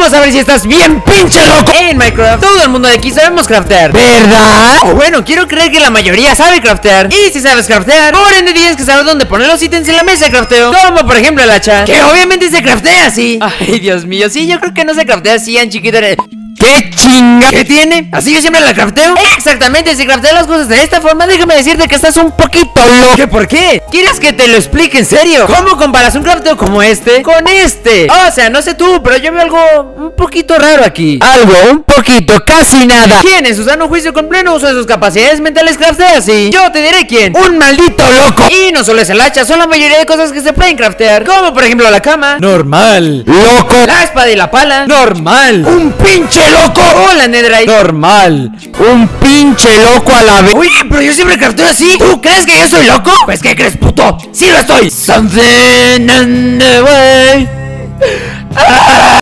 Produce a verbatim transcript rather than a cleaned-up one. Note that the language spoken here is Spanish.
Vamos a ver si estás bien pinche loco. En Minecraft todo el mundo de aquí sabemos craftear, ¿verdad? O bueno, quiero creer que la mayoría sabe craftear. Y si sabes craftear, por ende tienes que saber dónde poner los ítems en la mesa de crafteo. Como por ejemplo el hacha, que obviamente se craftea así. Ay, Dios mío, sí, yo creo que no se craftea así en chiquito. ¿Qué chinga? ¿Qué tiene? ¿Así yo siempre la crafteo? Exactamente, si crafteas las cosas de esta forma, déjame decirte que estás un poquito loco. ¿Qué? ¿Por qué? ¿Quieres que te lo explique en serio? ¿Cómo comparas un crafteo como este con este? O sea, no sé tú, pero yo veo algo un poquito raro aquí. Algo un poquito, casi nada. ¿Quién en su sano juicio con pleno uso de sus capacidades mentales craftea así? Yo te diré quién. Un maldito loco. Y no solo es el hacha, son la mayoría de cosas que se pueden craftear. Como por ejemplo la cama. Normal. Loco. La espada y la pala. Normal. Un pinche loco. Hola, Netherite. Normal. Un pinche loco a la vez. Uy, pero yo siempre crafteo así. ¿Tú crees que yo soy loco? Pues ¿qué crees, puto? Sí lo estoy. Something in the way. Ah.